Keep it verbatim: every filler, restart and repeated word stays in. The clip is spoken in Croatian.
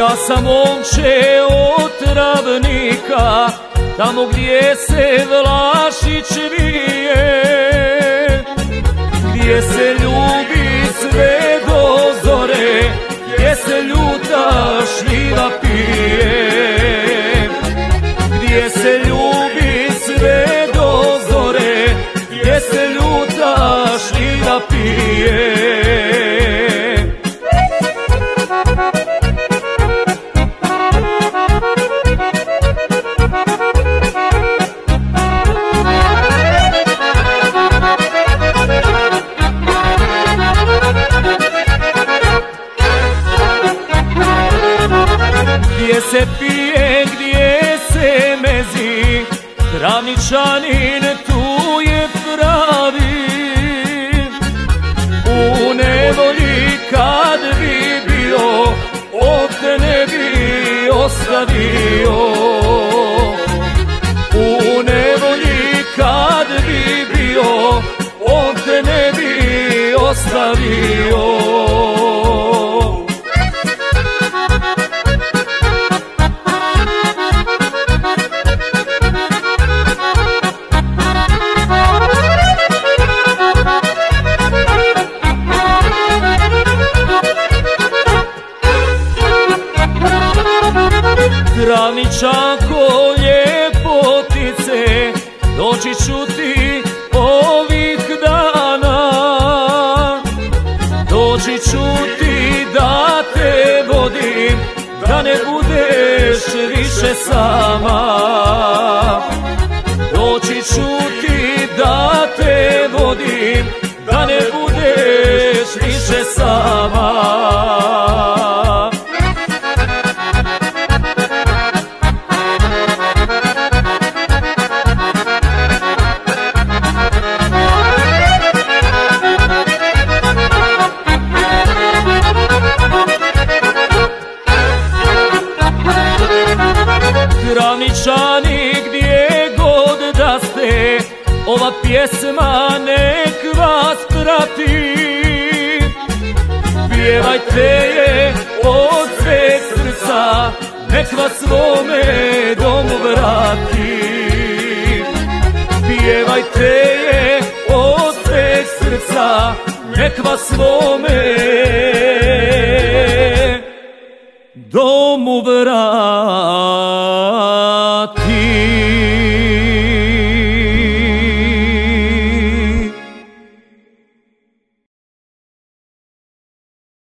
Ja sam momče od Travnika, tamo gdje se Vlašić vije, gdje se ljubi sve do zore, gdje se ljuta šljiva pije, gdje se ljubi sve do zore, gdje se ljuta šljiva pije. Gdje se pije, gdje se mezi, Travničanin tu je pravi. U nevolji kad bi bio, on te ne bi ostavio. U nevolji kad bi bio, on te ne bi ostavio. Travničanko ljepotice, doći ću ti ovih dana, doći ću ti da te vodim, da ne budeš više sama. Doći ću ti da te vodim, da ne budeš više sama. Travničani, gdje god da ste, ova pjesma nek vas prati. Pjevajte je od sveg srca, nek vas svome domu vrati. Pjevajte je od sveg srca, nek vas svome